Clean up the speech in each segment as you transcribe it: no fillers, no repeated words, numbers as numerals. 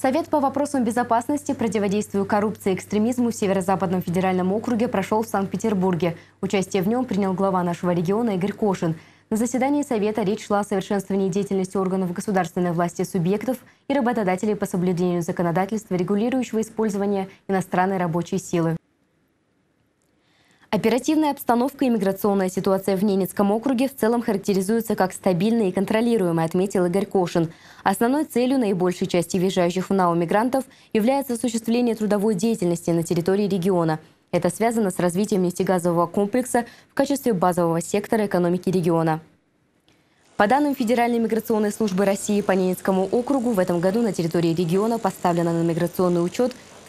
Совет по вопросам безопасности, противодействию коррупции и экстремизму в Северо-Западном федеральном округе прошел в Санкт-Петербурге. Участие в нем принял глава нашего региона Игорь Кошин. На заседании Совета речь шла о совершенствовании деятельности органов государственной власти субъектов и работодателей по соблюдению законодательства, регулирующего использование иностранной рабочей силы. Оперативная обстановка и миграционная ситуация в Ненецком округе в целом характеризуются как стабильной и контролируемой, отметил Игорь Кошин. Основной целью наибольшей части въезжающих в НАУ мигрантов является осуществление трудовой деятельности на территории региона. Это связано с развитием нефтегазового комплекса в качестве базового сектора экономики региона. По данным Федеральной миграционной службы России по Ненецкому округу, в этом году на территории региона поставлено на миграционный учет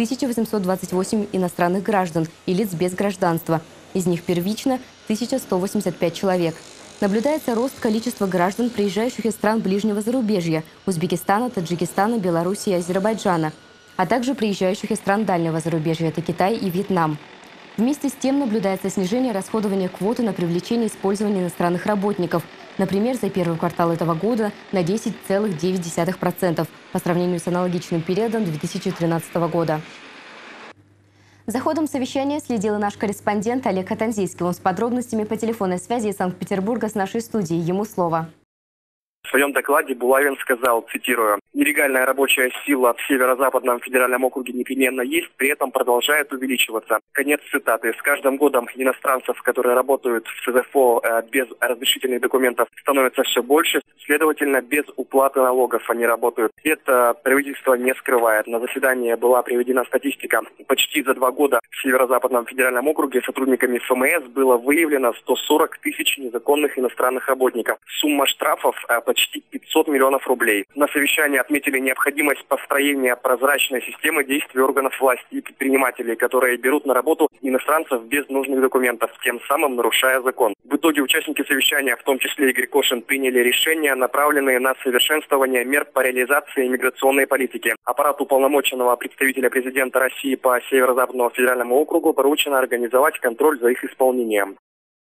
1828 иностранных граждан и лиц без гражданства. Из них первично 1185 человек. Наблюдается рост количества граждан, приезжающих из стран ближнего зарубежья – Узбекистана, Таджикистана, Беларуси и Азербайджана, а также приезжающих из стран дальнего зарубежья – это Китай и Вьетнам. Вместе с тем наблюдается снижение расходования квоты на привлечение и использование иностранных работников. Например, за первый квартал этого года на 10,9% по сравнению с аналогичным периодом 2013 года. За ходом совещания следил и наш корреспондент Олег Катанзийский. Он с подробностями по телефонной связи из Санкт-Петербурга с нашей студией. Ему слово. В своем докладе Булавин сказал, цитирую, «Нелегальная рабочая сила в Северо-Западном федеральном округе непременно есть, при этом продолжает увеличиваться». Конец цитаты. С каждым годом иностранцев, которые работают в СЗФО без разрешительных документов, становится все больше. Следовательно, без уплаты налогов они работают. Это правительство не скрывает. На заседании была приведена статистика. Почти за 2 года в Северо-Западном федеральном округе сотрудниками ФМС было выявлено 140 тысяч незаконных иностранных работников. Сумма штрафов почти 500 миллионов рублей. На совещании отметили необходимость построения прозрачной системы действий органов власти и предпринимателей, которые берут на работу иностранцев без нужных документов, тем самым нарушая закон. В итоге участники совещания, в том числе Игорь Кошин, приняли решения, направленные на совершенствование мер по реализации миграционной политики. Аппарату уполномоченного представителя президента России по Северо-Западному федеральному округу поручено организовать контроль за их исполнением.